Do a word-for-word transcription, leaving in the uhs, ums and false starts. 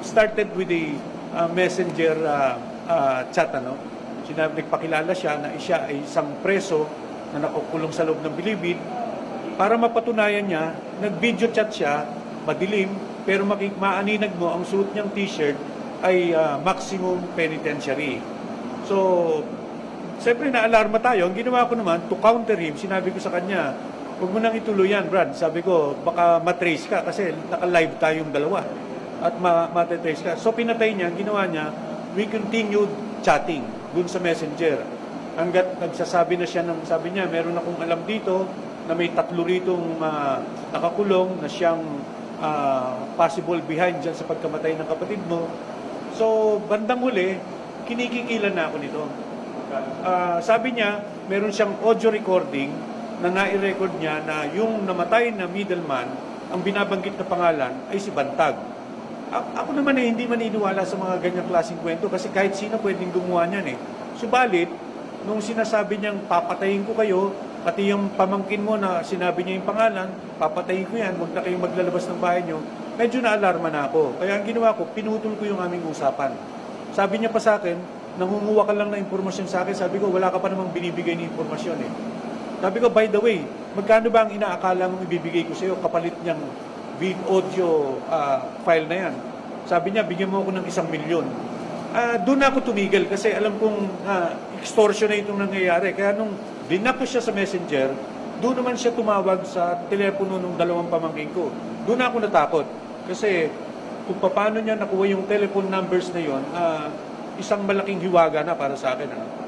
it started with the uh, messenger uh, uh, chat, ano? Sinabi, nagpakilala siya na siya ay isang preso na nakukulong sa loob ng bilibid. Para mapatunayan niya, nag-video chat siya, madilim, pero makik maaninag mo, ang suot niyang t-shirt ay uh, maximum penitentiary. So, siyempre na-alarma tayo. Ang ginawa ko naman, to counter him, sinabi ko sa kanya, huwag mo nang ituloy yan, Brad. Sabi ko, baka matrace ka kasi naka-live tayong dalawa at ma-matrace ka. So, pinatay niya, ang ginawa niya, we continued chatting dun sa messenger. Hanggat nagsasabi na siya ng, sabi niya, meron akong alam dito na may tatlo ritong uh, nakakulong na siyang uh, possible behind dyan sa pagkamatay ng kapatid mo. So, bandang huli, kinikikilan na ako nito. Uh, sabi niya, meron siyang audio recording na nai-record niya na yung namatay na middleman, ang binabanggit na pangalan ay si Bantag. A- ako naman eh, hindi maniniwala sa mga ganyang klaseng kwento kasi kahit sino pwedeng gumawa niyan eh. Subalit, nung sinasabi niyang papatayin ko kayo, pati yung pamangkin mo na sinabi niya yung pangalan, papatayin ko yan, huwag na kayong maglalabas ng bahay niyo, medyo na-alarma na ako. Kaya ang ginawa ko, pinutol ko yung aming usapan. Sabi niya pa sa akin, nangunguha ka lang na impormasyon sa akin, sabi ko, wala ka pa namang binibigay ni impormasyon eh. Sabi ko, by the way, magkano ba ang inaakala mong ibibigay ko sa iyo kapalit niyang audio uh, file na yan? Sabi niya, bigyan mo ako ng isang milyon. Uh, doon ako tumigil kasi alam kong uh, extortion na itong nangyayari. Kaya nung dinak ko siya sa messenger, doon naman siya tumawag sa telepono ng dalawang pamangkin ko. Doon ako natakot. Kasi kung paano niya nakuha yung telephone numbers na yon, uh, isang malaking hiwaga na para sa akin. Ano?